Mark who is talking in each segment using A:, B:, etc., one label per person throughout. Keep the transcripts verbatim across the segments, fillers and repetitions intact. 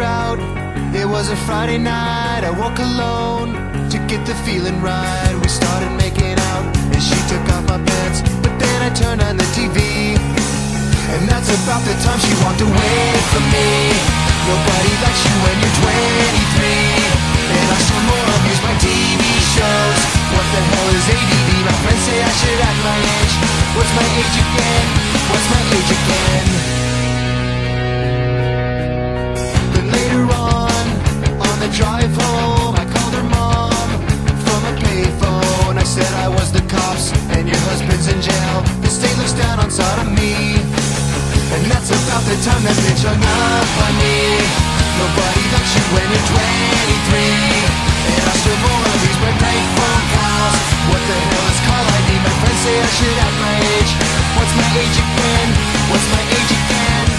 A: out. It was a Friday night, I woke alone to get the feeling right. We started making out and she took off my pants, but then I turned on the T V, and that's about the time she walked away from me. Nobody likes you when you're twenty-three, and I still more abuse my T V shows. What the hell is A D D? My friends say I should act my age. What's my age again? What's my age again? Then later on, on the drive home, I called her mom from a payphone. I said I was the cops and your husband's in jail. The state looks down on sodomy, and that's about the time that bitch hung up on me. Nobody likes you when you're twenty-three, and I still more abuse my bank phone calls. What the hell is call I D? My friends say I should act my age. What's my age again? What's my age again?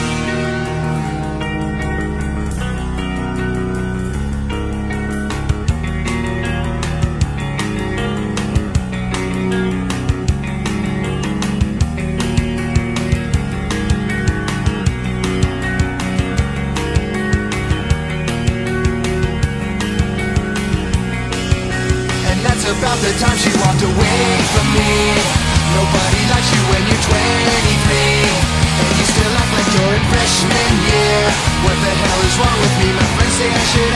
A: About the time she walked away from me. Nobody likes you when you're twenty-three, and you still act like you're in freshman year. What the hell is wrong with me? My friends say I should